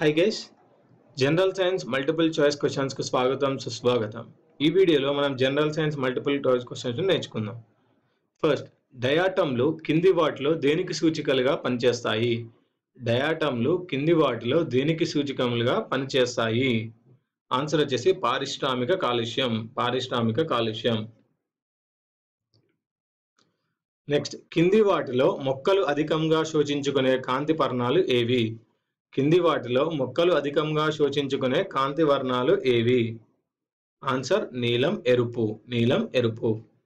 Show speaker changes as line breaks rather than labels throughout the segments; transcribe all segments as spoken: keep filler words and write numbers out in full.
Hi guys, general science multiple choice questions కు స్వాగతం సుస్వాగతం. ఈ వీడియోలో మనం general science multiple choice questions నేర్చుకుందాం. ఫస్ట్, డయాటమ్లు కింది వాటిలో దేనికి సూచికలుగా పనిచేస్తాయి? డయాటమ్లు కింది వాటిలో దేనికి సూచికములుగా పనిచేస్తాయి? ఆన్సర్ వచ్చేసి పారిశ్రామిక కాలుష్యం. పారిశ్రామిక కాలుష్యం. నెక్స్ట్, కింది వాటిలో మొక్కలు అధికంగా శోషించుకునే కాంతి వర్ణాలు ఏవి? కింది వాటిలో మొక్కలు అధికంగా శోషించుకునే కాంతి వర్ణాలు ఏవి? ఆన్సర్ నీలం ఎరుపు. నీలం ఎరుపు.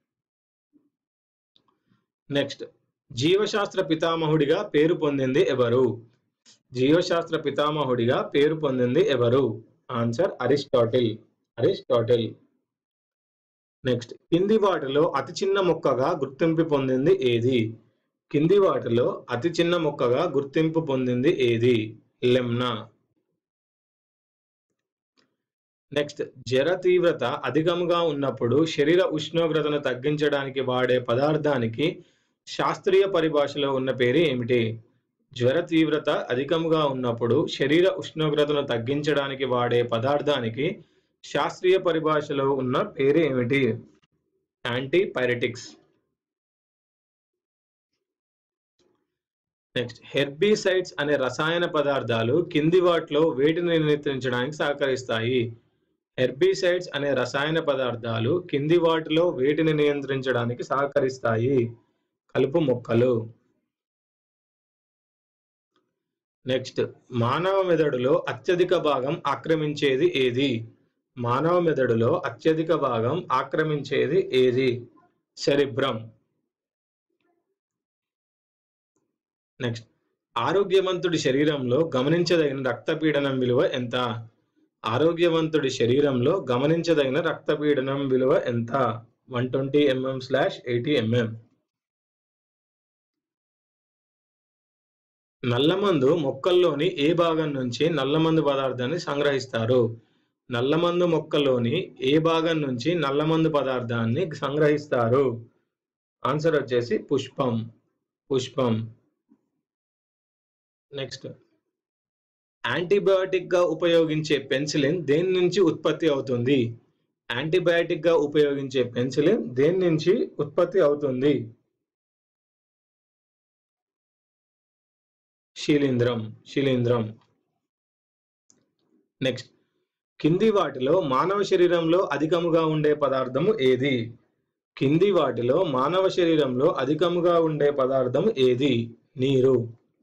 నెక్స్ట్, జీవశాస్త్ర పితామహుడిగా పేరు పొందింది ఎవరు? జీవశాస్త్ర పితామహుడిగా పేరు పొందింది ఎవరు? Answer Aristotle. అరిస్టాటిల్. నెక్స్ట్, కింది వాటిలో అతి చిన్న మొక్కగా గుర్తింపు పొందింది ఏది? కింది వాటిలో అతి చిన్న మొక్కగా గుర్తింపు పొందింది ఏది? లెమ్నా. నెక్స్ట్, జ్వర తీవ్రత అధికముగా ఉన్నప్పుడు శరీర ఉష్ణోగ్రతను తగ్గించడానికి వాడే పదార్థానికి శాస్త్రీయ పరిభాషలో ఉన్న పేరు ఏమిటి? జ్వర తీవ్రత అధికముగా ఉన్నప్పుడు శరీర ఉష్ణోగ్రతను తగ్గించడానికి వాడే పదార్థానికి శాస్త్రీయ పరిభాషలో ఉన్న పేరు ఏమిటి? యాంటీపైరెటిక్స్. నెక్స్ట్, హెర్బిసైడ్స్ అనే రసాయన పదార్థాలు కింది వాటిలో వేటిని నియంత్రించడానికి సహకరిస్తాయి? హెర్బిసైడ్స్ అనే రసాయన పదార్థాలు కింది వాటిలో వేటిని నియంత్రించడానికి సహకరిస్తాయి? కలుపు మొక్కలు. నెక్స్ట్, మానవ మెదడులో అత్యధిక భాగం ఆక్రమించేది ఏది? మానవ మెదడులో అత్యధిక భాగం ఆక్రమించేది ఏది? సెరిబ్రమ్. నెక్స్ట్, ఆరోగ్యవంతుడి శరీరంలో గమనించదగిన రక్తపీడనం విలువ ఎంత? ఆరోగ్యవంతుడి శరీరంలో గమనించదగిన రక్తపీడనం విలువ ఎంత? One twenty mm slash eighty mm. నల్లమందు మొక్కల్లోని ఏ భాగం నుంచి నల్లమందు పదార్థాన్ని సంగ్రహిస్తారు? నల్లమందు మొక్కలోని ఏ భాగం నుంచి నల్లమందు పదార్థాన్ని సంగ్రహిస్తారు? ఆన్సర్ వచ్చేసి పుష్పం. పుష్పం. నెక్స్ట్, యాంటీబయాటిక్ గా ఉపయోగించే పెన్సిలిన్ దేని నుంచి ఉత్పత్తి అవుతుంది? యాంటీబయాటిక్ గా ఉపయోగించే పెన్సిలిన్ దేని నుంచి ఉత్పత్తి అవుతుంది? శిలీంధ్రం. శిలీంధ్రం. నెక్స్ట్, కింది వాటిలో మానవ శరీరంలో అధికముగా ఉండే పదార్థము ఏది? కింది వాటిలో మానవ శరీరంలో అధికముగా ఉండే పదార్థం ఏది? నీరు.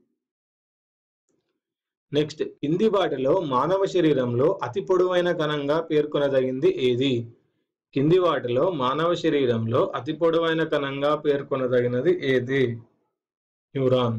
నెక్స్ట్, కింది వాటిలో మానవ శరీరంలో అతి పొడవైన కణంగా పేర్కొనదగింది ఏది? కింది వాటిలో మానవ శరీరంలో అతి పొడవైన కణంగా పేర్కొనదగినది ఏది? Neuron.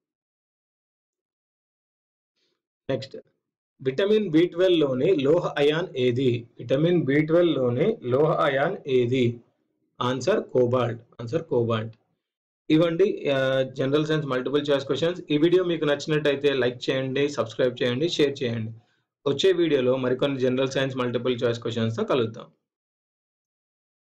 Next, vitamin B twelve లోని లోహ అయాన్ ఏది? విటమిన్ బి ట్వెల్వ్ లోని లోహ అయాన్ ఏది? Answer cobalt. Answer cobalt. ఇవ్వండి general science multiple choice questions. ఈ వీడియో మీకు నచ్చినట్టయితే లైక్ చేయండి, సబ్స్క్రైబ్ చేయండి, షేర్ చేయండి. వచ్చే వీడియోలో మరికొన్ని జనరల్ సైన్స్ మల్టిపుల్ చాయిస్ క్వశ్చన్స్తో కలుద్దాం.